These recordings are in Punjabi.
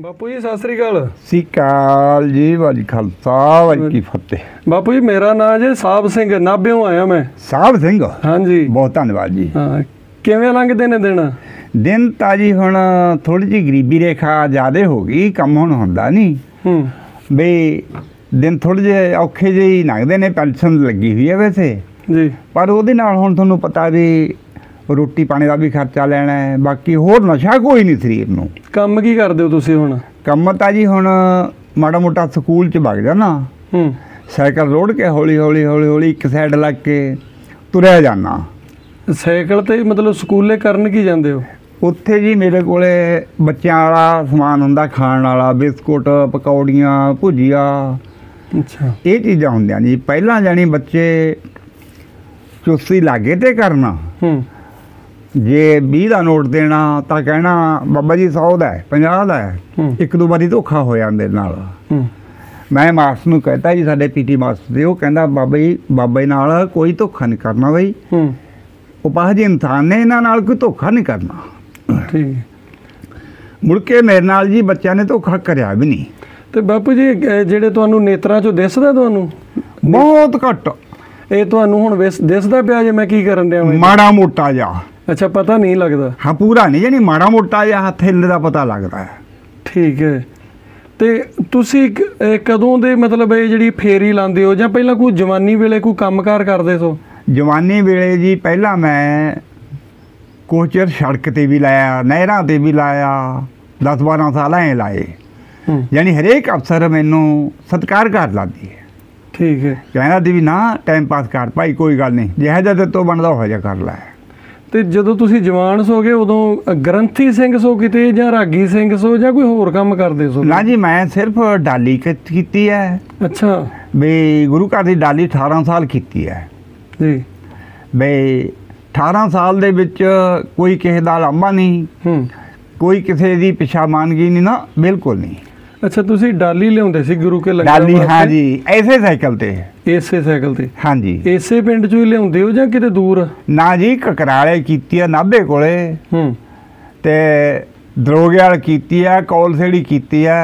ਬਾਪੂ ਜੀ ਸਤਿ ਸ੍ਰੀ ਅਕਾਲ। ਸਤਿ ਅਕਾਲ ਜੀ, ਵਾਹਿਗੁਰੂ ਖਾਲਸਾ ਵਾਹਿਗੁਰੂ ਕੀ ਫਤਿਹ। ਬਾਪੂ ਜੀ ਮੇਰਾ ਨਾਂ ਜੇ ਸਾਹਿਬ ਸਿੰਘ, ਨਾਭਿਓਂ ਆਇਆ ਮੈਂ। ਸਾਹਿਬ ਸਿੰਘ, ਹਾਂਜੀ ਬਹੁਤ ਧੰਨਵਾਦ ਜੀ। ਹਾਂ, ਕਿਵੇਂ ਲੰਘਦੇ ਨੇ ਦਿਨ ਤਾਂ ਜੀ ਹੁਣ ਥੋੜੀ ਜਿਹੀ ਗਰੀਬੀ ਰੇਖਾ ਜ਼ਿਆਦਾ ਹੋ ਗਈ, ਕੰਮ ਹੁਣ ਹੁੰਦਾ ਨਹੀਂ। ਬਈ ਦਿਨ ਥੋੜ੍ਹੇ ਜਿਹੇ ਔਖੇ ਜਿਹੇ ਹੀ ਲੰਘਦੇ ਨੇ। ਪੈਨਸ਼ਨ ਲੱਗੀ ਹੋਈ ਹੈ ਵੈਸੇ ਜੀ, ਪਰ ਉਹਦੇ ਨਾਲ ਹੁਣ ਤੁਹਾਨੂੰ ਪਤਾ ਵੀ ਰੋਟੀ ਪਾਣੀ ਦਾ ਵੀ ਖਰਚਾ ਲੈਣਾ ਹੈ, ਬਾਕੀ ਹੋਰ ਨਸ਼ਾ ਕੋਈ ਨਹੀਂ ਸਰੀਰ ਨੂੰ। ਕੰਮ ਕੀ ਕਰਦੇ ਹੋ ਤੁਸੀਂ ਹੁਣ? ਕੰਮ ਤਾਂ ਜੀ ਹੁਣ ਮਾੜਾ ਮੋਟਾ ਸਕੂਲ 'ਚ ਵਗ ਜਾਣਾ, ਸਾਈਕਲ ਰੋੜ ਕੇ ਹੌਲੀ ਹੌਲੀ ਹੌਲੀ ਹੌਲੀ ਇੱਕ ਸਾਈਡ ਲੱਗ ਕੇ ਤੁਰਿਆ ਜਾਣਾ। ਸਾਈਕਲ ਤੇ ਮਤਲਬ ਸਕੂਲੇ ਕਰਨ ਕੀ ਜਾਂਦੇ ਹੋ? ਉੱਥੇ ਜੀ ਮੇਰੇ ਕੋਲੇ ਬੱਚਿਆਂ ਵਾਲਾ ਸਮਾਨ ਹੁੰਦਾ, ਖਾਣ ਵਾਲਾ, ਬਿਸਕੁਟ, ਪਕੌੜੀਆਂ, ਭੁਜੀਆ, ਅੱਛਾ ਇਹ ਚੀਜ਼ਾਂ ਹੁੰਦੀਆਂ ਜੀ। ਪਹਿਲਾਂ ਜਾਣੀ ਬੱਚੇ ਚੁਸਤੀ ਲਾਗੇ ਤੇ ਕਰਨਾ, ਜੇ 20 ਦਾ ਨੋਟ ਦੇਣਾ ਤਾਂ ਕਹਿਣਾ ਬਾਬਾ ਜੀ 100 ਦਾ ਹੈ, 50 ਦਾ ਹੈ। ਇੱਕ ਦੋ ਵਾਰੀ ਧੋਖਾ ਹੋਇਆ ਮੇਰੇ ਨਾਲ। ਮੈਂ ਮਾਸਟਰ ਨੂੰ ਕਹਿਤਾ ਜੀ, ਸਾਡੇ ਪੀਟੀ ਮਾਸਟਰ ਦੇ, ਉਹ ਕਹਿੰਦਾ ਬਾਬਾ ਜੀ ਨਾਲ ਕੋਈ ਧੋਖਾ ਨਹੀਂ ਕਰਨਾ ਬਈ, ਉਪਾਹ ਜੀ ਇਨਸਾਨ ਨੇ, ਇਹਨਾਂ ਨਾਲ ਕੋਈ ਧੋਖਾ ਨਹੀਂ ਕਰਨਾ। ਠੀਕ। ਮੁੜ ਕੇ ਮੇਰੇ ਨਾਲ ਜੀ ਬੱਚਿਆਂ ਨੇ ਧੋਖਾ ਕਰਿਆ ਵੀ ਨਹੀਂ। ਤੇ ਬਾਪੂ ਜੀ ਜਿਹੜੇ ਤੁਹਾਨੂੰ ਨੇਤਰਾਂ 'ਚੋਂ ਦਿਸਦਾ, ਤੁਹਾਨੂੰ ਬਹੁਤ ਘੱਟ, ਇਹ ਤੁਹਾਨੂੰ ਹੁਣ ਦਿਸਦਾ ਪਿਆ ਜੇ ਮੈਂ ਕੀ ਕਰਨ ਡਿਆ? ਮਾੜਾ ਮੋਟਾ ਜਾ। ਅੱਛਾ, ਪਤਾ ਨਹੀਂ ਲੱਗਦਾ? ਹਾਂ, ਪੂਰਾ ਨਹੀਂ, ਜਾਨੀ ਮਾੜਾ ਮੋਟਾ ਜਿਹਾ ਹੱਥ ਹਿੱਲਦਾ ਦਾ ਪਤਾ ਲੱਗਦਾ ਹੈ। ਠੀਕ ਹੈ। ਤੇ ਤੁਸੀਂ ਕਦੋਂ ਦੇ ਮਤਲਬ ਇਹ ਜਿਹੜੀ ਫੇਰੀ ਲਾਉਂਦੇ ਹੋ, ਜਾਂ ਪਹਿਲਾਂ ਕੋਈ ਜਵਾਨੀ ਵੇਲੇ ਕੋਈ ਕੰਮਕਾਰ ਕਰਦੇ ਸੋ? ਜਵਾਨੀ ਵੇਲੇ ਜੀ ਪਹਿਲਾਂ ਮੈਂ ਕੁਛ ਚਿਰ ਸੜਕ 'ਤੇ ਵੀ ਲਾਇਆ, ਨਹਿਰਾਂ 'ਤੇ ਵੀ ਲਾਇਆ, 10-12 ਸਾਲ ਐਂ ਲਾਏ। ਯਾਨੀ ਹਰੇਕ ਅਫਸਰ ਮੈਨੂੰ ਸਤਿਕਾਰ ਕਰ ਲਾਂਦੀ ਹੈ। ਠੀਕ ਹੈ। ਕਹਿੰਦਾ ਦੀ ਵੀ ਨਾ ਟਾਈਮ ਪਾਸ ਕਰ ਭਾਈ, ਕੋਈ ਗੱਲ ਨਹੀਂ, ਜਿਹੋ ਜਿਹਾ ਤੇਰੇ ਤੋਂ ਬਣਦਾ ਉਹ ਜਿਹਾ ਕਰ ਲੈ। ਤੇ ਜਦੋਂ ਤੁਸੀਂ ਜਵਾਨ ਸੋਗੇ ਉਦੋਂ ਗ੍ਰੰਥੀ ਸਿੰਘ ਸੋ ਕਿਤੇ, ਜਾਂ ਰਾਗੀ ਸਿੰਘ ਸੋ, ਜਾਂ ਕੋਈ ਹੋਰ ਕੰਮ ਕਰਦੇ ਸੋ? ਨਾ ਜੀ, ਮੈਂ ਸਿਰਫ ਡਾਲੀ ਕੀਤੀ ਹੈ। ਅੱਛਾ। ਵੀ ਗੁਰੂ ਘਰ ਦੀ ਡਾਲੀ 18 ਸਾਲ ਕੀਤੀ ਹੈ ਜੀ। ਬਈ 18 ਸਾਲ ਦੇ ਵਿੱਚ ਕੋਈ ਕਿਸੇ ਦਾ ਲਾਂਭਾ ਨਹੀਂ, ਕੋਈ ਕਿਸੇ ਦੀ ਪਿਛਾਮਾਨਗੀ ਨਹੀਂ, ਨਾ ਬਿਲਕੁਲ ਨਹੀਂ। ਅੱਛਾ, ਤੁਸੀਂ ਡਾਲੀ ਲਿਆਉਂਦੇ ਸੀ ਗੁਰੂ ਕੇ ਲੰਗਰ ਡਾਲੀ? ਹਾਂ ਜੀ, ਐਸੇ ਸਾਈਕਲ ਤੇ। ਇਸੇ ਸਾਈਕਲ ਤੇ? ਹਾਂਜੀ। ਇਸੇ ਪਿੰਡ ਚੋਂ ਹੀ ਲਿਆਉਂਦੇ ਹੋ ਜਾਂ ਕਿਤੇ ਦੂਰ? ਨਾ ਜੀ, ਕਕਰਾਲੇ ਕੀਤੀ ਆ, ਨਾਭੇ ਕੋਲੇ, ਤੇ ਦਰੋਗਿਆਲ ਕੀਤੀ ਆ, ਕੌਲਸੇੜੀ ਕੀਤੀ ਆ,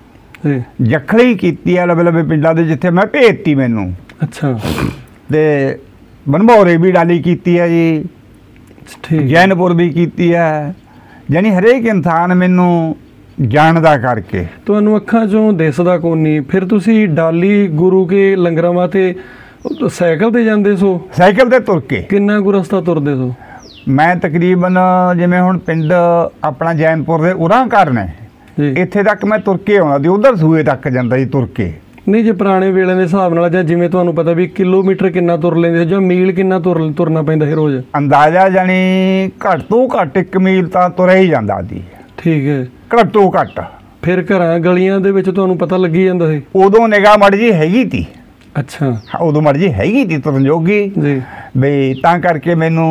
ਜਖੜੀ ਕੀਤੀ ਆ, ਲਵੇ ਪਿੰਡਾਂ ਦੇ ਜਿੱਥੇ ਮੈਂ ਭੇਜਤੀ ਮੈਨੂੰ। ਅੱਛਾ। ਤੇ ਬਨਭੌਰੇ ਵੀ ਡਾਲੀ ਕੀਤੀ ਆ ਜੀ, ਜੈਨਪੁਰ ਵੀ ਕੀਤੀ ਆ। ਜਾਨੀ ਹਰੇਕ ਇਨਸਾਨ ਮੈਨੂੰ ਜਾਣਦਾ ਕਰਕੇ। ਤੁਹਾਨੂੰ ਅੱਖਾਂ ਚੋਂ ਦਿਸਦਾ ਕੋਈ ਨਹੀਂ, ਫਿਰ ਤੁਸੀਂ ਡਾਲੀ ਗੁਰੂ ਕੇ ਲੰਗਰਾਂ ਵਾਸਤੇ ਸਾਈਕਲ ਤੇ ਜਾਂਦੇ ਸੋ? ਸਾਈਕਲ ਤੇ ਤੁਰ ਕੇ। ਕਿੰਨਾ ਕੁ ਰਸਤਾ ਤੁਰਦੇ ਸੋ? ਮੈਂ ਤਕਰੀਬਨ ਜਿਵੇਂ ਹੁਣ ਪਿੰਡ ਆਪਣਾ ਜੈਨਪੁਰ ਦੇ ਉਰਾਂ ਘਰ ਨੇ, ਇੱਥੇ ਤੱਕ ਮੈਂ ਤੁਰ ਕੇ ਆਉਂਦਾ ਸੀ, ਉਧਰ ਸੂਏ ਤੱਕ ਜਾਂਦਾ ਸੀ ਤੁਰ ਕੇ। ਨਹੀਂ, ਜੇ ਪੁਰਾਣੇ ਵੇਲੇ ਦੇ ਹਿਸਾਬ ਨਾਲ, ਜਾਂ ਜਿਵੇਂ ਤੁਹਾਨੂੰ ਪਤਾ ਵੀ ਕਿਲੋਮੀਟਰ ਕਿੰਨਾ ਤੁਰ ਲੈਂਦੇ, ਜਾਂ ਮੀਲ ਕਿੰਨਾ ਤੁਰਨਾ ਪੈਂਦਾ ਸੀ ਰੋਜ਼? ਅੰਦਾਜ਼ਾ ਜਾਨੀ ਘੱਟ ਤੋਂ ਘੱਟ 1 ਮੀਲ ਤਾਂ ਤੁਰਿਆ ਹੀ ਜਾਂਦਾ ਸੀ। ਠੀਕ ਹੈ। ਘੱਟੋ ਘੱਟ। ਫਿਰ ਘਰਾਂ ਗਲੀਆਂ ਦੇ ਵਿੱਚ ਤੁਹਾਨੂੰ ਪਤਾ ਲੱਗੀ ਜਾਂਦਾ ਸੀ? ਉਦੋਂ ਨਿਗਾਹ ਮੜ ਜੀ ਹੈਗੀ ਤੀ। ਅੱਛਾ। ਉਦੋਂ ਮੜ ਜੀ ਹੈਗੀ ਤੀ ਤੁਰਨ ਜੋਗੀ ਜੀ, ਬਈ ਤਾਂ ਕਰਕੇ ਮੈਨੂੰ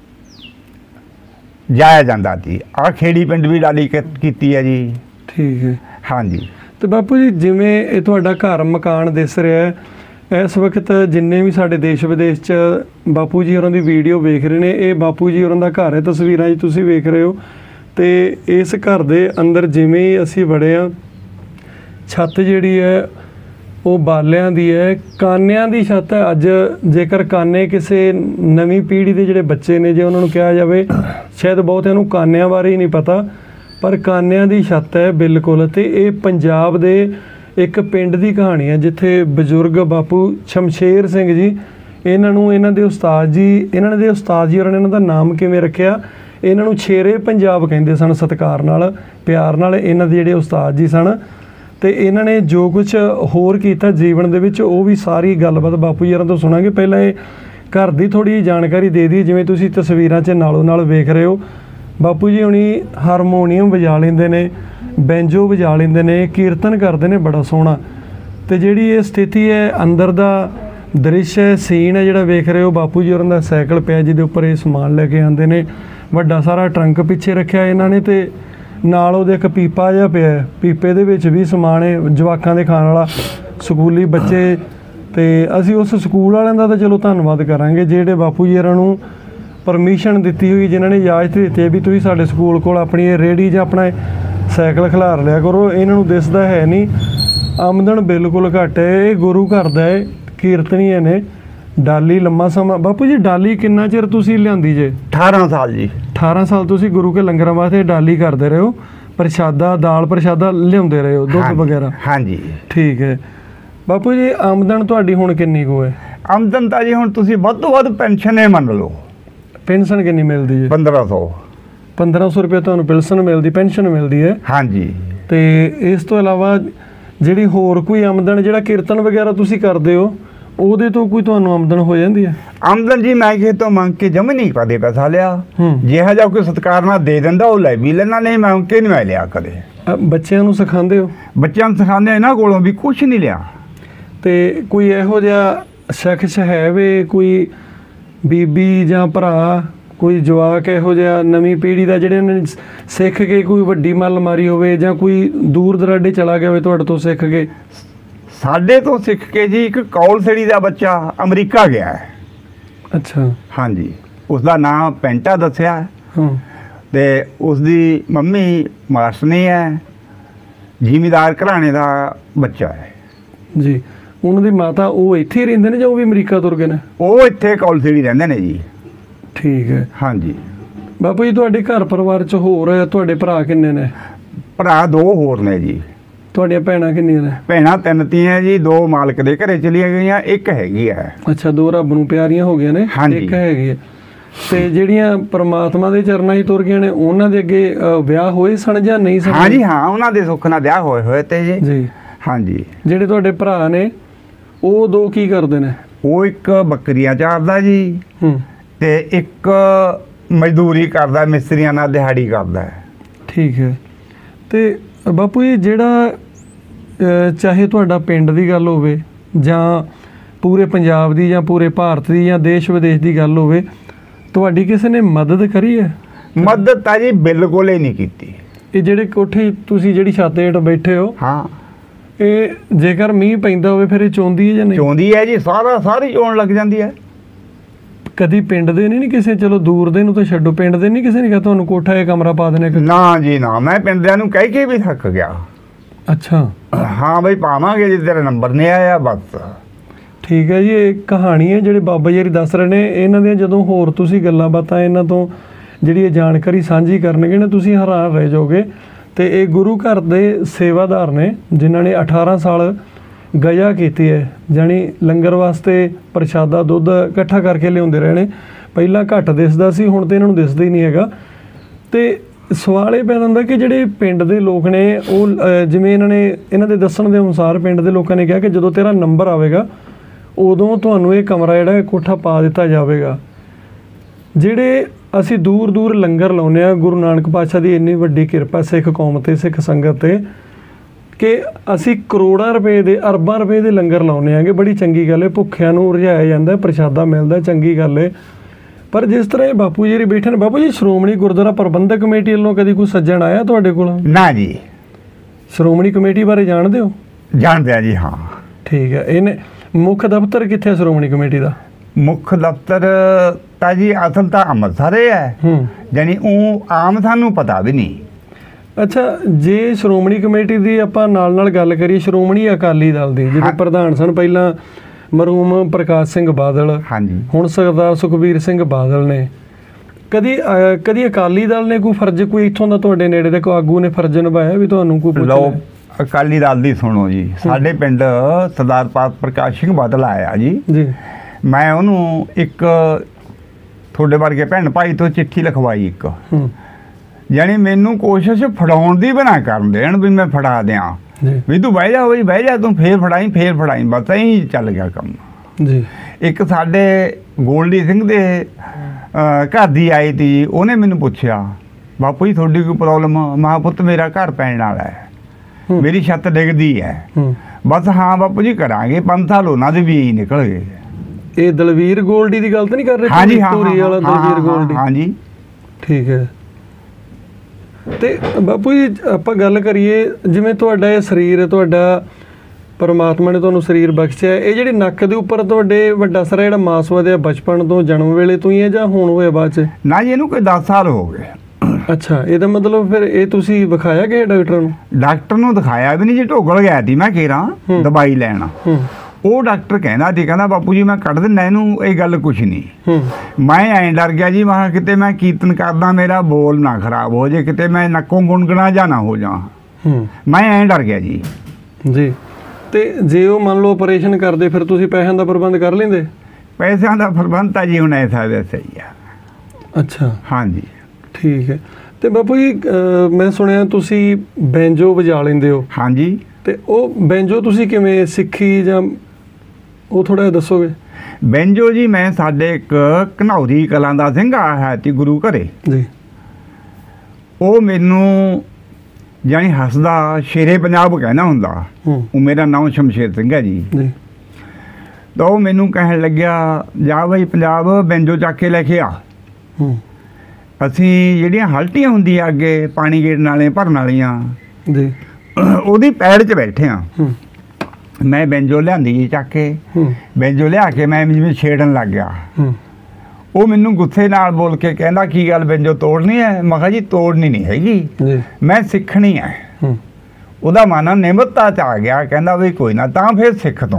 ਜਾਇਆ ਜਾਂਦਾ ਸੀ। ਆਹ ਖੇੜੀ ਪਿੰਡ ਵੀ ਡਾਲੀ ਕੀਤੀ ਹੈ ਜੀ। ਠੀਕ ਹੈ। ਹਾਂਜੀ। ਤੇ ਬਾਪੂ ਜੀ, ਜਿਵੇਂ ਇਹ ਤੁਹਾਡਾ ਘਰ ਮਕਾਨ ਦਿਸ ਰਿਹਾ ਹੈ ਇਸ ਵਕਤ, ਜਿੰਨੇ ਵੀ ਸਾਡੇ ਦੇਸ਼ ਵਿਦੇਸ਼ 'ਚ ਬਾਪੂ ਜੀ ਹੋਰਾਂ ਦੀ ਵੀਡੀਓ ਵੇਖ ਰਹੇ ਨੇ, ਇਹ ਬਾਪੂ ਜੀ ਹੋਰਾਂ ਦਾ ਘਰ ਹੈ। ਤਸਵੀਰਾਂ 'ਚ ਤੁਸੀਂ ਵੇਖ ਰਹੇ ਹੋ। ਤੇ ਇਸ ਘਰ ਦੇ ਅੰਦਰ ਜਿਵੇਂ ਹੀ ਅਸੀਂ ਵੜੇ ਹਾਂ, ਛੱਤ ਜਿਹੜੀ ਹੈ ਉਹ ਬਾਲਿਆਂ ਦੀ ਹੈ, ਕਾਨਿਆਂ ਦੀ ਛੱਤ ਹੈ। ਅੱਜ ਜੇਕਰ ਕਾਨੇ ਕਿਸੇ ਨਵੀਂ ਪੀੜ੍ਹੀ ਦੇ ਜਿਹੜੇ ਬੱਚੇ ਨੇ, ਜੇ ਉਹਨਾਂ ਨੂੰ ਕਿਹਾ ਜਾਵੇ, ਸ਼ਾਇਦ ਬਹੁਤਿਆਂ ਨੂੰ ਕਾਨਿਆਂ ਬਾਰੇ ਹੀ ਨਹੀਂ ਪਤਾ, ਪਰ ਕਾਨਿਆਂ ਦੀ ਛੱਤ ਹੈ ਬਿਲਕੁਲ। ਤੇ ਇਹ ਪੰਜਾਬ ਦੇ ਇੱਕ ਪਿੰਡ ਦੀ ਕਹਾਣੀ ਹੈ, ਜਿੱਥੇ ਬਜ਼ੁਰਗ ਬਾਪੂ ਸ਼ਮਸ਼ੇਰ ਸਿੰਘ ਜੀ, ਇਹਨਾਂ ਦੇ ਉਸਤਾਦ ਜੀ ਔਰ ਇਹਨਾਂ ਦਾ ਨਾਮ ਕਿਵੇਂ ਰੱਖਿਆ, ਇਹਨਾਂ ਨੂੰ ਸ਼ੇਰੇ ਪੰਜਾਬ ਕਹਿੰਦੇ ਸਨ, ਸਤਿਕਾਰ ਨਾਲ, ਪਿਆਰ ਨਾਲ। ਇਹਨਾਂ ਦੇ ਜਿਹੜੇ ਉਸਤਾਦ ਜੀ ਸਨ, ਤੇ ਇਹਨਾਂ ਨੇ ਜੋ ਕੁਝ ਹੋਰ ਕੀਤਾ ਜੀਵਨ ਦੇ ਵਿੱਚ, ਉਹ ਵੀ ਸਾਰੀ ਗੱਲਬਾਤ ਬਾਪੂ ਜੀ ਹੋਰਾਂ ਤੋਂ ਸੁਣਾਂਗੇ। ਪਹਿਲਾਂ ਇਹ ਘਰ ਦੀ ਥੋੜ੍ਹੀ ਜਾਣਕਾਰੀ ਦੇ ਦਈਏ। ਜਿਵੇਂ ਤੁਸੀਂ ਤਸਵੀਰਾਂ 'ਚ ਨਾਲੋਂ ਨਾਲ ਵੇਖ ਰਹੇ ਹੋ, ਬਾਪੂ ਜੀ ਹੁਣੀ ਹਾਰਮੋਨੀਅਮ ਵਜਾ ਲੈਂਦੇ ਨੇ, ਬੈਂਜੋ ਵਜਾ ਲੈਂਦੇ ਨੇ, ਕੀਰਤਨ ਕਰਦੇ ਨੇ ਬੜਾ ਸੋਹਣਾ। ਤੇ ਜਿਹੜੀ ਇਹ ਸਥਿਤੀ ਹੈ, ਅੰਦਰ ਦਾ ਦ੍ਰਿਸ਼ ਹੈ, ਸੀਨ ਹੈ ਜਿਹੜਾ ਵੇਖ ਰਹੇ ਹੋ, ਬਾਪੂ ਜੀ ਹੋਰਾਂ ਦਾ ਸਾਈਕਲ ਪਿਆ ਜਿਹਦੇ ਉੱਪਰ ਇਹ ਸਮਾਨ ਲੈ ਕੇ ਆਉਂਦੇ ਨੇ। ਵੱਡਾ ਸਾਰਾ ਟਰੰਕ ਪਿੱਛੇ ਰੱਖਿਆ ਇਹਨਾਂ ਨੇ, ਤੇ ਨਾਲ ਉਹਦੇ ਇੱਕ ਪੀਪਾ ਜਿਹਾ ਪਿਆ, ਪੀਪੇ ਦੇ ਵਿੱਚ ਵੀ ਸਮਾਨ ਹੈ ਜਵਾਕਾਂ ਦੇ ਖਾਣ ਵਾਲਾ, ਸਕੂਲੀ ਬੱਚੇ। ਤੇ ਅਸੀਂ ਉਸ ਸਕੂਲ ਵਾਲਿਆਂ ਦਾ ਤਾਂ ਚਲੋ ਧੰਨਵਾਦ ਕਰਾਂਗੇ, ਜਿਹੜੇ ਬਾਪੂ ਜੀ ਹੋਰਾਂ ਨੂੰ परमिशन दी हुई जिन्होंने इजाजत दी भी तुम साढ़े स्कूल को अपनी रेहड़ी ज अपना ਸਾਈਕਲ ਖਿਲਾਰ ਲਿਆ ਕਰੋ। ਇਹਨਾਂ ਨੂੰ ਦਿਸਦਾ ਹੈ ਨਹੀਂ, ਆਮਦਨ ਬਿਲਕੁਲ ਘੱਟ ਹੈ। ਇਹ ਗੁਰੂ ਘਰ ਦਾ ਹੈ, ਕੀਰਤਨੀਏ ਨੇ। ਡਾਲੀ ਲੰਮਾ ਸਮਾਂ ਬਾਪੂ ਜੀ, ਡਾਲੀ ਕਿੰਨਾ ਚਿਰ ਤੁਸੀਂ ਲਿਆਂਦੀ ਜੇ? 18 ਸਾਲ ਜੀ। 18 ਸਾਲ ਤੁਸੀਂ ਗੁਰੂ ਕੇ ਲੰਗਰਾਂ ਵਾਸਤੇ ਡਾਲੀ ਕਰਦੇ ਰਹੇ ਹੋ, ਪ੍ਰਸ਼ਾਦਾ ਦਾਲ ਪ੍ਰਸ਼ਾਦਾ ਲਿਆਉਂਦੇ ਰਹੇ ਹੋ, ਦੁੱਧ ਵਗੈਰਾ? ਹਾਂਜੀ ਠੀਕ ਹੈ ਬਾਪੂ ਜੀ। ਆਮਦਨ ਤੁਹਾਡੀ ਹੁਣ ਕਿੰਨੀ ਕੁ ਹੈ? ਆਮਦਨ ਤਾਂ ਜੀ ਹੁਣ ਤੁਸੀਂ ਵੱਧ ਤੋਂ ਵੱਧ ਪੈਨਸ਼ਨ ਹੀ ਮੰਨ ਲਓ। ਪੈਨਸ਼ਨ ਕਿੰਨੀ ਮਿਲਦੀ ਹੈ? 1500। 1500 ਰੁਪਏ ਤੁਹਾਨੂੰ ਪੈਨਸ਼ਨ ਮਿਲਦੀ, ਪੈਨਸ਼ਨ ਮਿਲਦੀ ਹੈ? ਹਾਂਜੀ। ਤੇ ਇਸ ਤੋਂ ਇਲਾਵਾ ਜਿਹੜੀ ਹੋਰ ਕੋਈ ਆਮਦਨ, ਜਿਹੜਾ ਕੀਰਤਨ ਵਗੈਰਾ ਤੁਸੀਂ ਕਰਦੇ ਹੋ, ਉਹਦੇ ਤੋਂ ਕੋਈ ਤੁਹਾਨੂੰ ਆਮਦਨ ਹੋ ਜਾਂਦੀ ਹੈ? ਆਮਦਨ ਜੀ ਮੈਂ ਕਿਸੇ ਤੋਂ ਮੰਗ ਕੇ ਜਮੇ ਨਹੀਂ ਕਦੇ ਪੈਸਾ ਲਿਆ। ਜਿਹਾ ਜਿਹਾ ਕੋਈ ਸਤਿਕਾਰ ਨਾਲ ਦੇ ਦਿੰਦਾ ਉਹ ਲੈ ਵੀ ਲੈਣਾ, ਨਹੀਂ ਮੰਗ ਕੇ ਨਹੀਂ ਮੈਂ ਲਿਆ ਕਦੇ। ਬੱਚਿਆਂ ਨੂੰ ਸਿਖਾਉਂਦੇ ਹੋ? ਬੱਚਿਆਂ ਨੂੰ ਸਿਖਾਉਂਦੇ ਇਹਨਾਂ ਕੋਲੋਂ ਵੀ ਕੁਛ ਨਹੀਂ ਲਿਆ। ਤੇ ਕੋਈ ਇਹੋ ਜਿਹਾ ਸ਼ਖਸ ਹੈ ਵੇ, ਕੋਈ ਬੀਬੀ ਜਾਂ ਭਰਾ, ਕੋਈ ਜਵਾਕ ਇਹੋ ਜਿਹਾ ਨਵੀਂ ਪੀੜ੍ਹੀ ਦਾ ਜਿਹੜੇ ਨੇ ਸਿੱਖ ਕੇ ਕੋਈ ਵੱਡੀ ਮੱਲ ਮਾਰੀ ਹੋਵੇ, ਜਾਂ ਕੋਈ ਦੂਰ ਦਰਾਡੇ ਚਲਾ ਗਿਆ ਹੋਵੇ ਤੁਹਾਡੇ ਤੋਂ ਸਿੱਖ ਕੇ? ਸਾਡੇ ਤੋਂ ਸਿੱਖ ਕੇ ਜੀ ਇੱਕ ਕੌਲਸੜੀ ਦਾ ਬੱਚਾ ਅਮਰੀਕਾ ਗਿਆ ਹੈ। ਅੱਛਾ। ਹਾਂਜੀ। ਉਸ ਦਾ ਨਾਮ ਪੈਂਟਾ ਦੱਸਿਆ। ਹਾਂ। ਤੇ ਉਸ ਦੀ ਮੰਮੀ ਮਾਸਟਰਨੀ ਹੈ, ਜ਼ਿਮੀਦਾਰ ਘਰਾਣੇ ਦਾ ਬੱਚਾ ਹੈ ਜੀ। ਉਹਨਾਂ ਦੀ ਮਾਤਾ ਉਹ ਇੱਥੇ ਹੀ ਰਹਿੰਦੇ ਨੇ ਜਾਂ ਉਹ ਵੀ ਅਮਰੀਕਾ ਤੁਰ ਗਏ ਨੇ? ਉਹ ਇੱਥੇ ਕੌਲਸੜੀ ਰਹਿੰਦੇ ਨੇ ਜੀ। ਠੀਕ ਹੈ। ਹਾਂਜੀ। ਬਾਪੂ ਜੀ, ਤੁਹਾਡੇ ਘਰ ਪਰਿਵਾਰ 'ਚ ਹੋਰ ਤੁਹਾਡੇ ਭਰਾ ਕਿੰਨੇ ਨੇ? ਭਰਾ 2 ਹੋਰ ਨੇ ਜੀ। ਤੁਹਾਡੀਆਂ ਭੈਣਾਂ ਕਿੰਨੀਆਂ ਨੇ? ਭੈਣਾਂ 3 ਤੀਆਂ ਜੀ। 2 ਮਾਲਕ ਦੇ ਘਰੇ ਚਲੀਆਂ ਗਈਆਂ, ਇੱਕ ਹੈਗੀ ਹੈ। ਅੱਛਾ, 2 ਰੱਬ ਨੂੰ ਪਿਆਰੀਆਂ ਹੋ ਗਈਆਂ ਨੇ, ਇੱਕ ਹੈਗੀ ਹੈ। ਤੇ ਜਿਹੜੀਆਂ ਪਰਮਾਤਮਾ ਦੇ ਚਰਨਾਂ 'ਚ ਤੁਰ ਗਈਆਂ ਨੇ, ਉਹਨਾਂ ਦੇ ਅੱਗੇ ਵਿਆਹ ਹੋਏ ਸਨ ਜਾਂ ਨਹੀਂ ਸਨ? ਹਾਂਜੀ ਹਾਂ, ਉਹਨਾਂ ਦੇ ਸੁੱਖ ਨਾਲ ਵਿਆਹ ਹੋਏ ਤੇ ਜੀ। ਹਾਂਜੀ। ਜਿਹੜੇ ਤੁਹਾਡੇ ਭਰਾ ਨੇ ਉਹ 2 ਕੀ ਕਰਦੇ ਨੇ? ਉਹ ਇੱਕ ਬੱਕਰੀਆਂ ਚਾਰਦਾ ਜੀ, ਤੇ ਇੱਕ ਮਜ਼ਦੂਰੀ ਕਰਦਾ, ਮਿਸਤਰੀਆਂ ਨਾਲ ਦਿਹਾੜੀ ਕਰਦਾ ਹੈ। ਠੀਕ ਹੈ। ਤੇ ਬਾਪੂ ਜੀ, ਜਿਹੜਾ ਚਾਹੇ ਤੁਹਾਡਾ ਪਿੰਡ ਦੀ ਗੱਲ ਹੋਵੇ ਜਾਂ ਪੂਰੇ ਪੰਜਾਬ ਦੀ ਜਾਂ ਪੂਰੇ ਭਾਰਤ ਦੀ ਜਾਂ ਦੇਸ਼ ਵਿਦੇਸ਼ ਦੀ ਗੱਲ ਹੋਵੇ, ਤੁਹਾਡੀ ਕਿਸੇ ਨੇ ਮਦਦ ਕਰੀ ਹੈ? ਮਦਦ ਤਾਂ ਜੀ ਬਿਲਕੁਲ ਹੀ ਨਹੀਂ ਕੀਤੀ। ਇਹ ਜਿਹੜੇ ਕੋਠੇ ਤੁਸੀਂ ਜਿਹੜੀ ਛੱਤ ਹੇਠ ਬੈਠੇ ਹੋ, ਹਾਂ, ਇਹ ਜੇਕਰ ਮੀਂਹ ਪੈਂਦਾ ਹੋਵੇ ਫਿਰ ਇਹ ਚੋਂਦੀ ਹੈ ਜਾਂ ਨਹੀਂ? ਚੋਂਦੀ ਹੈ ਜੀ, ਸਾਰੀ ਚੋਣ ਲੱਗ ਜਾਂਦੀ ਹੈ। ਕਦੀ ਪਿੰਡ ਦੇ ਨਹੀਂ ਕਿਸੇ, ਚਲੋ ਦੂਰ ਦੇ ਨੂੰ ਤਾਂ ਛੱਡੋ, ਪਿੰਡ ਦੇ ਨਹੀਂ ਕਿਸੇ ਨੇ ਕਿਹਾ ਤੁਹਾਨੂੰ ਕੋਠਾ ਇਹ ਕਮਰਾ ਪਾ ਦੇਣੇ? ਨਾ ਜੀ ਨਾ, ਮੈਂ ਪਿੰਡਿਆਂ ਨੂੰ ਕਹਿ ਕੇ ਵੀ ਥੱਕ ਗਿਆ। ਅੱਛਾ। ਹਾਂ ਬਈ, ਪਾਵਾਂਗੇ ਜੀ, ਤੇਰਾ ਨੰਬਰ ਨਹੀਂ ਆਇਆ ਬਸ। ਠੀਕ ਹੈ ਜੀ। ਇਹ ਕਹਾਣੀ ਹੈ ਜਿਹੜੇ ਬਾਬਾ ਜੀ ਦੱਸ ਰਹੇ ਨੇ, ਇਹਨਾਂ ਦੀਆਂ ਜਦੋਂ ਹੋਰ ਤੁਸੀਂ ਗੱਲਾਂ ਬਾਤਾਂ ਇਹਨਾਂ ਤੋਂ ਜਿਹੜੀ ਇਹ ਜਾਣਕਾਰੀ ਸਾਂਝੀ ਕਰਨਗੇ ਨਾ, ਤੁਸੀਂ ਹੈਰਾਨ ਰਹਿ ਜਾਓਗੇ। ਤੇ ਇਹ ਗੁਰੂ ਘਰ ਦੇ ਸੇਵਾਦਾਰ ਨੇ ਜਿਨ੍ਹਾਂ ਨੇ 18 ਸਾਲ ਗਜਾ ਕੀਤੀ ਹੈ, ਜਾਣੀ ਲੰਗਰ ਵਾਸਤੇ ਪ੍ਰਸ਼ਾਦਾ ਦੁੱਧ ਇਕੱਠਾ ਕਰਕੇ ਲਿਆਉਂਦੇ ਰਹੇ ਨੇ। ਪਹਿਲਾਂ ਘੱਟ ਦਿਸਦਾ ਸੀ, ਹੁਣ ਤਾਂ ਇਹਨਾਂ ਨੂੰ ਦਿਸਦਾ ਹੀ ਨਹੀਂ ਹੈਗਾ। ਤੇ ਸਵਾਲ ਇਹ ਪੈਦਾ ਹੁੰਦਾ ਕਿ ਜਿਹੜੇ ਪਿੰਡ ਦੇ ਲੋਕ ਨੇ ਉਹ ਜਿਵੇਂ ਇਹਨਾਂ ਦੇ ਦੱਸਣ ਦੇ ਅਨੁਸਾਰ ਪਿੰਡ ਦੇ ਲੋਕਾਂ ਨੇ ਕਿਹਾ ਕਿ ਜਦੋਂ ਤੇਰਾ ਨੰਬਰ ਆਵੇਗਾ ਉਦੋਂ ਤੁਹਾਨੂੰ ਇਹ ਕਮਰਾ ਜਿਹੜਾ ਕੋਠਾ ਪਾ ਦਿੱਤਾ ਜਾਵੇਗਾ। ਜਿਹੜੇ ਅਸੀਂ ਦੂਰ ਦੂਰ ਲੰਗਰ ਲਾਉਂਦੇ ਹਾਂ, ਗੁਰੂ ਨਾਨਕ ਪਾਤਸ਼ਾਹ ਦੀ ਇੰਨੀ ਵੱਡੀ ਕਿਰਪਾ ਸਿੱਖ ਕੌਮ 'ਤੇ, ਸਿੱਖ ਸੰਗਤ 'ਤੇ, ਕਿ ਅਸੀਂ ਕਰੋੜਾਂ ਰੁਪਏ ਦੇ, ਅਰਬਾਂ ਰੁਪਏ ਦੇ ਲੰਗਰ ਲਾਉਂਦੇ ਆਂਗੇ। ਬੜੀ ਚੰਗੀ ਗੱਲ ਹੈ, ਭੁੱਖਿਆਂ ਨੂੰ ਰਝਾਇਆ ਜਾਂਦਾ, ਪ੍ਰਸ਼ਾਦਾ ਮਿਲਦਾ, ਚੰਗੀ ਗੱਲ ਹੈ। ਪਰ ਜਿਸ ਤਰ੍ਹਾਂ ਇਹ ਬਾਪੂ ਜੀ ਬੈਠੇ ਨੇ, ਬਾਪੂ ਜੀ ਸ਼੍ਰੋਮਣੀ ਗੁਰਦੁਆਰਾ ਪ੍ਰਬੰਧਕ ਕਮੇਟੀ ਵੱਲੋਂ ਕਦੀ ਕੋਈ ਸੱਜਣ ਆਇਆ ਤੁਹਾਡੇ ਕੋਲ? ਨਾ ਜੀ। ਸ਼੍ਰੋਮਣੀ ਕਮੇਟੀ ਬਾਰੇ ਜਾਣਦੇ ਹੋ? ਜਾਣਦੇ ਆ ਜੀ, ਹਾਂ। ਠੀਕ ਹੈ। ਇਹਨੇ ਮੁੱਖ ਦਫ਼ਤਰ ਕਿੱਥੇ ਹੈ ਸ਼੍ਰੋਮਣੀ ਕਮੇਟੀ ਦਾ? ਮੁੱਖ ਦਫ਼ਤਰ ਤਾਂ ਜੀ ਅਸਲ ਤਾਂ ਅੰਮ੍ਰਿਤਸਰ ਹੈ, ਜਾਨੀ ਉਹ ਆਮ ਸਾਨੂੰ ਪਤਾ ਵੀ ਨਹੀਂ। ਅੱਛਾ, ਜੇ ਸ਼੍ਰੋਮਣੀ ਕਮੇਟੀ ਦੀ ਆਪਾਂ ਨਾਲ ਗੱਲ ਕਰੀਏ, ਸ਼੍ਰੋਮਣੀ ਅਕਾਲੀ ਦਲ ਦੀ ਜਿਹੜੇ ਪ੍ਰਧਾਨ ਸਨ ਪਹਿਲਾਂ ਮਰਹੂਮ ਪ੍ਰਕਾਸ਼ ਸਿੰਘ ਬਾਦਲ, ਹਾਂਜੀ, ਹੁਣ ਸਰਦਾਰ ਸੁਖਬੀਰ ਸਿੰਘ ਬਾਦਲ ਨੇ, ਕਦੀ ਅਕਾਲੀ ਦਲ ਨੇ ਕੋਈ ਫਰਜ਼, ਕੋਈ ਇੱਥੋਂ ਦਾ ਤੁਹਾਡੇ ਨੇੜੇ ਦਾ ਕੋਈ ਆਗੂ ਨੇ ਫਰਜ਼ ਨਿਭਾਇਆ ਵੀ ਤੁਹਾਨੂੰ ਕੋਈ ਲਓ ਅਕਾਲੀ ਦਲ ਦੀ ਸੁਣੋ ਜੀ। ਸਾਡੇ ਪਿੰਡ ਸਰਦਾਰ ਪ੍ਰਕਾਸ਼ ਸਿੰਘ ਬਾਦਲ ਆਇਆ ਜੀ। ਮੈਂ ਉਹਨੂੰ ਇੱਕ ਤੁਹਾਡੇ ਵਰਗੇ ਭੈਣ ਭਾਈ ਤੋਂ ਚਿੱਠੀ ਲਿਖਵਾਈ ਇੱਕ, ਜਾਣੀ ਮੈਨੂੰ ਕੋਸ਼ਿਸ਼ ਫੜਾਉਣ ਦੀ ਬਣਾ ਕਰਨ ਦੇਣ ਵੀ ਮੈਂ ਫੜਾ ਦਿਆਂ, ਵੀ ਤੂੰ ਬਹਿ ਜਾ ਬਈ, ਬਹਿ ਜਾ ਤੂੰ, ਫੇਰ ਫੜਾਈ ਬਸ ਐਂ ਚੱਲ ਗਿਆ ਕੰਮ ਜੀ। ਇੱਕ ਸਾਡੇ ਗੋਲਡੀ ਸਿੰਘ ਦੇ ਘਰ ਦੀ ਆਈ ਤੀ, ਉਹਨੇ ਮੈਨੂੰ ਪੁੱਛਿਆ, ਬਾਪੂ ਜੀ ਤੁਹਾਡੀ ਕੋਈ ਪ੍ਰੋਬਲਮ? ਮਾਂ ਪੁੱਤ ਮੇਰਾ ਘਰ ਪੈਣ ਵਾਲਾ ਹੈ, ਮੇਰੀ ਛੱਤ ਡਿੱਗਦੀ ਹੈ। ਬਸ ਹਾਂ ਬਾਪੂ ਜੀ ਕਰਾਂਗੇ। 5 ਸਾਲ ਉਹਨਾਂ ਦੇ ਵੀ ਨਿਕਲ ਗਏ। ਇਹ ਦਲਵੀਰ ਗੋਲਡੀ ਦੀ ਗੱਲ ਤਾਂ ਨਹੀਂ ਕਰ ਰਹੇ? ਹਾਂਜੀ, ਧੂਰੀ ਵਾਲਾ ਦਲਵੀਰ ਗੋਲਡੀ। ਹਾਂਜੀ, ਠੀਕ ਹੈ। ਤੇ ਬਾਪੂ ਜੀ ਆਪਾਂ ਗੱਲ ਕਰੀਏ, ਜਿਵੇਂ ਤੁਹਾਡਾ ਇਹ ਸਰੀਰ ਹੈ, ਤੁਹਾਡਾ ਪਰਮਾਤਮਾ ਨੇ ਤੁਹਾਨੂੰ ਸਰੀਰ ਬਖਸ਼ਿਆ, ਇਹ ਜਿਹੜੀ ਨੱਕ ਦੇ ਉੱਪਰ ਤੁਹਾਡੇ ਵੱਡਾ ਸਾਰਾ ਜਿਹੜਾ ਮਾਸ ਵਧਿਆ ਬਚਪਨ ਤੋਂ, ਜਨਮ ਵੇਲੇ ਤੋਂ ਹੀ ਹੈ ਜਾਂ ਹੁਣ ਹੋਇਆ ਬਾਅਦ 'ਚ? ਨਾ ਜੀ, ਇਹਨੂੰ ਕੋਈ 10 ਸਾਲ ਹੋ ਗਏ। ਅੱਛਾ, ਇਹਦਾ ਮਤਲਬ ਫਿਰ ਇਹ ਤੁਸੀਂ ਵਿਖਾਇਆ ਕਿ ਡਾਕਟਰ ਨੂੰ? ਡਾਕਟਰ ਨੂੰ ਦਿਖਾਇਆ ਵੀ ਨਹੀਂ ਜੀ, ਢੋਗਲ ਗਿਆ ਸੀ ਮੈਂ ਕੇਰਾਂ ਦਵਾਈ ਲੈਣ। ਉਹ ਡਾਕਟਰ ਕਹਿੰਦਾ ਸੀ, ਕਹਿੰਦਾ ਬਾਪੂ ਜੀ ਮੈਂ ਕੱਢ ਦਿੰਦਾ ਇਹਨੂੰ, ਇਹ ਗੱਲ ਕੁਛ ਨਹੀਂ। ਮੈਂ ਐਂ ਡਰ ਗਿਆ ਜੀ, ਮੈਂ ਕਿਤੇ ਮੈਂ ਕੀਰਤਨ ਕਰਦਾ ਮੇਰਾ ਬੋਲ ਨਾ ਖਰਾਬ ਹੋ ਜੇ, ਕਿਤੇ ਮੈਂ ਨੱਕੋਂ ਗੁਣਗੁਣਾ ਜਾਂ ਨਾ ਹੋ ਜਾ, ਮੈਂ ਐਂ ਡਰ ਗਿਆ ਜੀ। ਜੀ, ਤੇ ਜੇ ਉਹ ਮੰਨ ਲਓ ਆਪਰੇਸ਼ਨ ਕਰਦੇ ਫਿਰ ਤੁਸੀਂ ਪੈਸਿਆਂ ਦਾ ਪ੍ਰਬੰਧ ਕਰ ਲੈਂਦੇ? ਪੈਸਿਆਂ ਦਾ ਪ੍ਰਬੰਧ ਤਾਂ ਜੀ ਹੁਣ ਐਸਾ ਵੈਸੇ ਹੀ ਆ। ਅੱਛਾ, ਹਾਂਜੀ ਠੀਕ ਹੈ। ਤੇ ਬਾਪੂ ਜੀ ਮੈਂ ਸੁਣਿਆ ਤੁਸੀਂ ਬੈਂਜੋ ਵਜਾ ਲੈਂਦੇ ਹੋ? ਹਾਂਜੀ। ਤੇ ਉਹ ਬੈਂਜੋ ਤੁਸੀਂ ਕਿਵੇਂ ਸਿੱਖੀ, ਜਾਂ ਉਹ ਥੋੜਾ ਜਿਹਾ ਦੱਸੋਗੇ? ਬੈਂਜੋ ਜੀ ਮੈਂ ਸਾਡੇ ਇੱਕ ਘਨੌਰੀ ਕਲਾਂ ਦਾ ਸਿੰਘ ਆਇਆ ਹੈ ਤੇ ਗੁਰੂ ਘਰੇ ਜੀ, ਉਹ ਮੈਨੂੰ ਜਾਨੀ ਹੱਸਦਾ ਸ਼ੇਰੇ ਪੰਜਾਬ ਕਹਿਣਾ ਹੁੰਦਾ। ਉਹ ਮੇਰਾ ਨਾਮ ਸ਼ਮਸ਼ੇਰ ਸਿੰਘ ਹੈ ਜੀ। ਤਾਂ ਉਹ ਮੈਨੂੰ ਕਹਿਣ ਲੱਗਿਆ, ਜਾ ਬਈ ਪੰਜਾਬ ਬੈਂਜੋ ਚੱਕ ਕੇ ਲੈ ਕੇ ਆ। ਅਸੀਂ ਜਿਹੜੀਆਂ ਹਲਟੀਆਂ ਹੁੰਦੀਆਂ ਅੱਗੇ ਪਾਣੀ ਗੇੜਨ ਵਾਲੇ ਭਰਨ ਵਾਲੀਆਂ ਜੀ, ਉਹਦੀ ਪੈੜ 'ਚ ਬੈਠੇ ਆ। ਮੈਂ ਬੈਂਜੋ ਲਿਆਂਦੀ ਜੀ ਚੱਕ ਕੇ। ਬੈਂਜੋ ਲਿਆ ਕੇ ਮੈਂ ਜਿਵੇਂ ਛੇੜਨ ਲੱਗ ਗਿਆ। ਉਹ ਮੈਨੂੰ ਗੁੱਸੇ ਨਾਲ ਬੋਲ ਕੇ ਕਹਿੰਦਾ, ਕੀ ਗੱਲ ਬੈਂਜੋ ਤੋੜਨੀ ਹੈ? ਮੈਂ ਕਿਹਾ ਜੀ ਤੋੜਨੀ ਨਹੀਂ ਹੈਗੀ, ਮੈਂ ਸਿੱਖਣੀ ਹੈ। ਉਹਦਾ ਮਨ ਨਿਮਰਤਾ 'ਚ ਆ ਗਿਆ, ਕਹਿੰਦਾ ਵੀ ਕੋਈ ਨਾ, ਤਾਂ ਫਿਰ ਸਿੱਖ ਤੂੰ।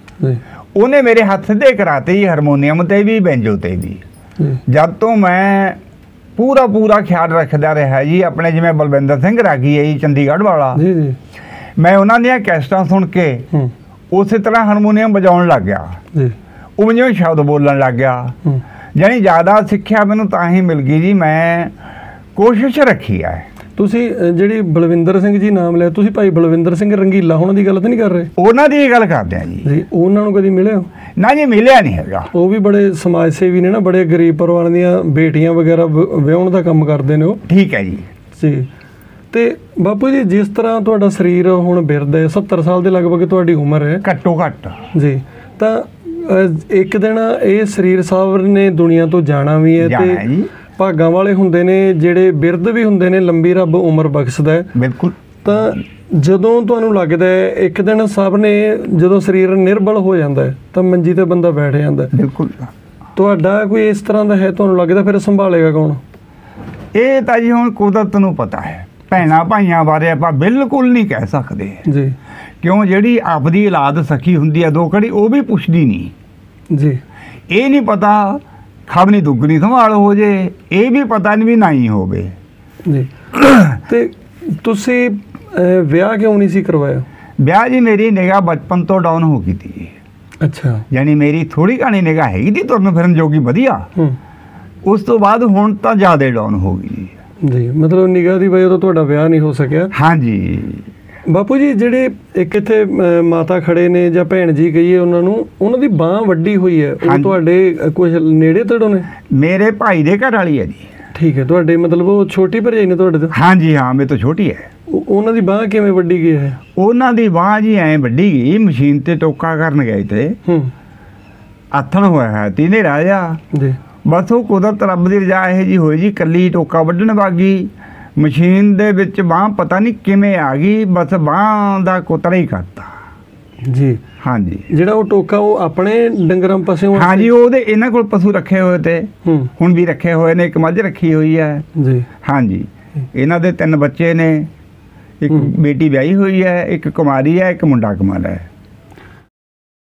ਉਹਨੇ ਮੇਰੇ ਹੱਥ ਦੇ ਕਰਾਤੇ ਜੀ, ਹਾਰਮੋਨੀਅਮ ਤੇ ਵੀ ਬੈਂਜੋ ਤੇ ਵੀ। ਜਦ ਤੋਂ ਮੈਂ ਪੂਰਾ ਖਿਆਲ ਰੱਖਦਾ ਰਿਹਾ ਜੀ। ਆਪਣੇ ਜਿਵੇਂ ਬਲਵਿੰਦਰ ਸਿੰਘ ਰਾਗੀ ਹੈ ਜੀ ਚੰਡੀਗੜ੍ਹ ਵਾਲਾ, ਮੈਂ ਉਹਨਾਂ ਦੀਆਂ ਕੈਸਟਾਂ ਸੁਣ ਕੇ ਉਸੇ ਤਰ੍ਹਾਂ ਹਾਰਮੋਨੀਅਮ ਵਜਾਉਣ ਲੱਗ ਗਿਆ। ਉਹ ਜਿਵੇਂ ਸ਼ਬਦ ਬੋਲਣ ਲੱਗ ਗਿਆ। ਜਾਨੀ ਜ਼ਿਆਦਾ ਸਿੱਖਿਆ ਮੈਨੂੰ ਤਾਂ ਹੀ ਮਿਲ ਗਈ ਜੀ, ਮੈਂ ਕੋਸ਼ਿਸ਼ ਰੱਖੀ ਹੈ। ਤੁਸੀਂ ਜਿਹੜੀ ਬਲਵਿੰਦਰ ਸਿੰਘ ਜੀ ਨਾਮ ਲਿਆ, ਤੁਸੀਂ ਭਾਈ ਬਲਵਿੰਦਰ ਸਿੰਘ ਰੰਗੀਲਾ ਉਹਨਾਂ ਦੀ ਗੱਲ ਤਾਂ ਨਹੀਂ ਕਰ ਰਹੇ? ਉਹਨਾਂ ਦੀ ਗੱਲ ਕਰਦੇ ਆ ਜੀ। ਉਹਨਾਂ ਨੂੰ ਕਦੀ ਮਿਲੇ ਹੋ? ਨਾ ਜੀ, ਮਿਲਿਆ ਨਹੀਂ ਹੈਗਾ। ਉਹ ਵੀ ਬੜੇ ਸਮਾਜ ਸੇਵੀ ਨੇ ਨਾ, ਬੜੇ ਗਰੀਬ ਪਰਿਵਾਰਾਂ ਦੀਆਂ ਬੇਟੀਆਂ ਵਗੈਰਾ ਵਿਆਹੁਣ ਦਾ ਕੰਮ ਕਰਦੇ ਨੇ ਉਹ। ਠੀਕ ਹੈ ਜੀ। ਜੀ, ਤੇ ਬਾਪੂ ਜੀ ਜਿਸ ਤਰ੍ਹਾਂ ਤੁਹਾਡਾ ਸਰੀਰ ਹੁਣ ਬਿਰਧ ਹੈ, 70 ਸਾਲ ਦੇ ਲਗਭਗ ਤੁਹਾਡੀ ਉਮਰ ਹੈ ਘੱਟੋ ਘੱਟ ਜੀ, ਤਾਂ ਇੱਕ ਦਿਨ ਇਹ ਸਰੀਰ ਸਾਹਿਬ ਨੇ ਦੁਨੀਆ ਤੋਂ ਜਾਣਾ ਵੀ ਹੈ। ਤੇ ਭਾਗਾਂ ਵਾਲੇ ਹੁੰਦੇ ਨੇ ਜਿਹੜੇ ਬਿਰਧ ਵੀ ਹੁੰਦੇ ਨੇ, ਲੰਬੀ ਰੱਬ ਉਮਰ ਬਖਸ਼ਦਾ ਹੈ। ਬਿਲਕੁਲ। ਤਾਂ ਜਦੋਂ ਤੁਹਾਨੂੰ ਲੱਗਦਾ ਹੈ ਇੱਕ ਦਿਨ ਸਭ ਨੇ, ਜਦੋਂ ਸਰੀਰ ਨਿਰਬਲ ਹੋ ਜਾਂਦਾ ਹੈ ਤਾਂ ਮੰਜੀ ਤੇ ਬੰਦਾ ਬੈਠ ਜਾਂਦਾ? ਬਿਲਕੁਲ। ਤੁਹਾਡਾ ਕੋਈ ਇਸ ਤਰ੍ਹਾਂ ਦਾ ਹੈ, ਤੁਹਾਨੂੰ ਲੱਗਦਾ ਫਿਰ ਸੰਭਾਲੇਗਾ ਕੌਣ? ਇਹ ਤਾਂ ਜੀ ਹੁਣ ਕੁਦਰਤ ਨੂੰ ਪਤਾ ਹੈ। ਭੈਣਾਂ ਭਾਈਆਂ ਬਾਰੇ ਆਪਾਂ ਬਿਲਕੁਲ ਨਹੀਂ ਕਹਿ ਸਕਦੇ ਜੀ, ਕਿਉਂ ਜਿਹੜੀ ਆਪਦੀ ਔਲਾਦ ਸਖੀ ਹੁੰਦੀ ਹੈ ਦੋ ਘੜੀ, ਉਹ ਵੀ ਪੁੱਛਦੀ ਨਹੀਂ ਜੀ। ਇਹ ਨਹੀਂ ਪਤਾ ਖਬਨੀ ਦੁੱਗਣੀ ਸੰਭਾਲ ਹੋ ਜੇ, ਇਹ ਵੀ ਪਤਾ ਨਹੀਂ ਵੀ ਨਹੀਂ ਹੋਵੇ ਜੀ। ਤੇ ਤੁਸੀਂ ਵਿਆਹ ਕਿਉਂ ਨਹੀਂ ਸੀ ਕਰਵਾਇਆ? ਵਿਆਹ ਜੀ ਮੇਰੀ ਨਿਗਾਹ ਬਚਪਨ ਤੋਂ ਡਾਊਨ ਹੋ ਗਈ ਸੀ। ਅੱਛਾ, ਯਾਨੀ ਮੇਰੀ ਥੋੜੀ ਘਾਣੀ ਨਿਗਾਹ ਹੈਗੀ ਤੀ ਤੁਰਨ ਫਿਰਨ ਜੋਗੀ ਵਧੀਆ। ਉਸ ਤੋਂ ਬਾਅਦ ਹੁਣ ਤਾਂ ਜ਼ਿਆਦਾ ਡਾਊਨ ਹੋ ਗਈ ਜੀ। ਮਤਲਬ ਨਿਗਾਹ ਦੀ ਵਜ੍ਹਾ ਤੋਂ ਤੁਹਾਡਾ ਵਿਆਹ ਨਹੀਂ ਹੋ ਸਕਿਆ? ਹਾਂਜੀ। ਬਾਪੂ ਜੀ ਜਿਹੜੇ ਇੱਕ ਇੱਥੇ ਮਾਤਾ ਖੜੇ ਨੇ ਜਾਂ ਭੈਣ ਜੀ ਕਹੀਏ ਉਹਨਾਂ ਨੂੰ, ਉਹਨਾਂ ਦੀ ਬਾਂਹ ਵੱਡੀ ਹੋਈ ਹੈ, ਉਹ ਤੁਹਾਡੇ ਕੁਝ ਨੇੜੇ ਤੇੜੋਂ ਨੇ? ਮੇਰੇ ਭਾਈ ਦੇ ਘਰ ਵਾਲੀ ਹੈ ਜੀ। ਠੀਕ ਹੈ, ਤੁਹਾਡੇ ਮਤਲਬ ਉਹ ਛੋਟੀ ਭਰਜਾਈ ਨੇ ਤੁਹਾਡੇ ਤੋਂ? ਹਾਂਜੀ ਹਾਂ, ਮੇਰੇ ਤੋਂ ਛੋਟੀ ਹੈ। ਉਹਨਾਂ ਦੀ ਬਾਂਹ ਕਿਵੇਂ ਵੱਡੀ ਗਈ ਹੈ? ਉਹਨਾਂ ਦੀ ਬਾਂਹ ਜੀ ਐਂ ਵੱਡੀ ਗਈ, ਮਸ਼ੀਨ ਤੇ ਟੋਕਾ ਕਰਨ ਗਏ ਤੇ ਆਥਣ ਹੋਇਆ ਹੈ ਤੀਨੇ ਰਾਜਾ ਜੀ। ਬਸ ਉਹ ਕੁਦਰਤ ਰੱਬ ਦੀ ਰਜਾ ਇਹ ਜੀ ਹੋਈ ਜੀ, ਕੱਲੀ ਟੋਕਾ ਵੱਢਣ ਵਾਗੀ ਮਸ਼ੀਨ ਦੇ ਵਿੱਚ ਬਾਂਹ ਪਤਾ ਨਹੀਂ ਕਿਵੇਂ ਆ ਗਈ, ਬਸ ਬਾਂਹ ਦਾ ਕੋਤਰਾ ਹੀ ਕਰਤਾ ਜੀ। ਹਾਂਜੀ। ਜਿਹੜਾ ਉਹ ਟੋਕਾ ਉਹ ਆਪਣੇ ਡੰਗਰਾਂ ਪਾਸਿਓਂ? ਹਾਂਜੀ, ਉਹਦੇ ਇਹਨਾਂ ਕੋਲ ਪਸ਼ੂ ਰੱਖੇ ਹੋਏ ਤੇ ਹੁਣ ਵੀ ਰੱਖੇ ਹੋਏ ਨੇ, ਇੱਕ ਮੱਝ ਰੱਖੀ ਹੋਈ ਹੈ ਜੀ। ਹਾਂਜੀ, ਇਹਨਾਂ ਦੇ 3 ਬੱਚੇ ਨੇ, ਇੱਕ ਬੇਟੀ ਵਿਆਹੀ ਹੋਈ ਹੈ, ਇੱਕ ਕੁਮਾਰੀ ਹੈ, ਇੱਕ ਮੁੰਡਾ ਕਮਾਲ ਹੈ।